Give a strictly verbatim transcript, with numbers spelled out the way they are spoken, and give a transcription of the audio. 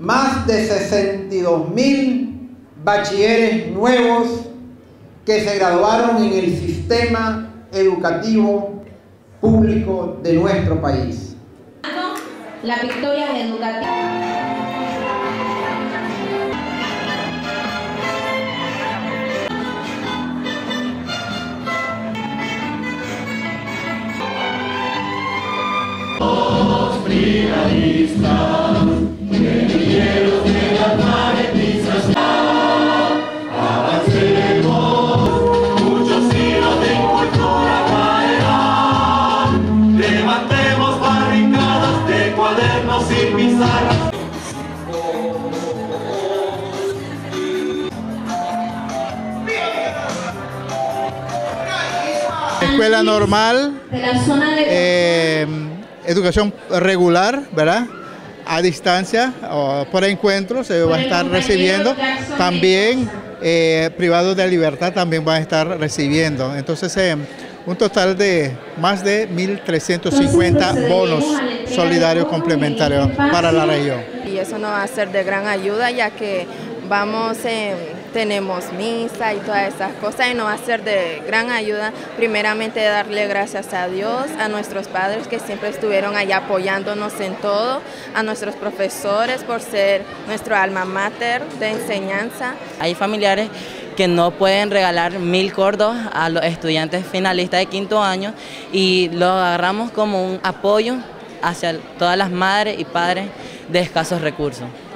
más de sesenta y dos mil bachilleres nuevos que se graduaron en el sistema educativo público de nuestro país. La victoria educativa. Los brigadistas, guerrilleros de la alfabetización, avancemos, muchos hilos de cultura caerán, levantemos barricadas de cuadernos y pizarras. Escuela normal, eh, educación regular, ¿verdad? A distancia o por encuentro se va a estar recibiendo. También eh, privados de libertad también van a estar recibiendo. Entonces, eh, un total de más de mil trescientos cincuenta bonos solidarios complementarios para la región. Y eso nos va a ser de gran ayuda, ya que vamos, eh, tenemos misa y todas esas cosas, y nos va a ser de gran ayuda, primeramente darle gracias a Dios, a nuestros padres que siempre estuvieron allá apoyándonos en todo, a nuestros profesores por ser nuestro alma mater de enseñanza. Hay familiares que no pueden regalar mil cordos a los estudiantes finalistas de quinto año y lo agarramos como un apoyo hacia todas las madres y padres de escasos recursos.